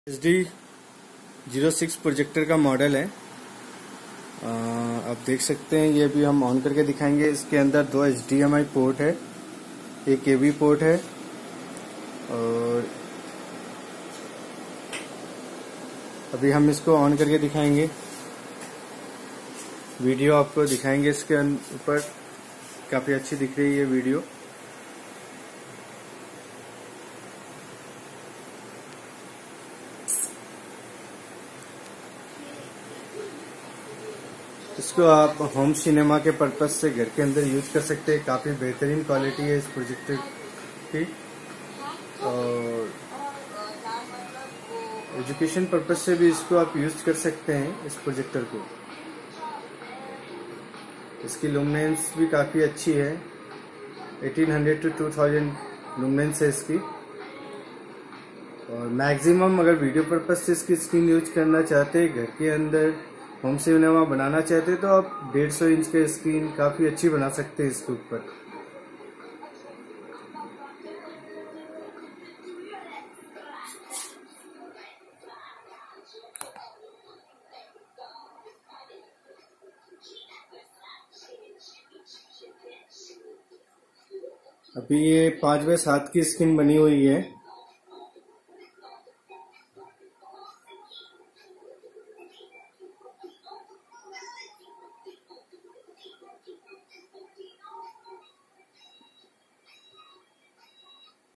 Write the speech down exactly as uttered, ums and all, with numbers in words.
H D zero six projector का model है। आ, आप देख सकते हैं, ये भी हम ऑन करके दिखाएंगे। इसके अंदर दो H D M I port है, एक ए वी पोर्ट है और अभी हम इसको ऑन करके दिखाएंगे। वीडियो आपको दिखाएंगे। इसके ऊपर काफ़ी अच्छी दिख रही है वीडियो। इसको आप होम सिनेमा के पर्पज से घर के अंदर यूज कर सकते हैं। काफ़ी बेहतरीन क्वालिटी है इस प्रोजेक्टर की और एजुकेशन पर्पज से भी इसको आप यूज कर सकते हैं इस प्रोजेक्टर को। इसकी लुमिनेंस भी काफ़ी अच्छी है, अठारह सौ टू टू थाउज़ेंड लुमिनेंस है इसकी। और मैक्सिमम अगर वीडियो पर्पज से इसकी स्क्रीन यूज करना चाहते हैं, घर के अंदर होम सिनेमा बनाना चाहते हैं, तो आप डेढ़ सौ इंच का स्क्रीन काफ़ी अच्छी बना सकते हैं इसके ऊपर। अभी ये पाँच बाय सात की स्क्रीन बनी हुई है।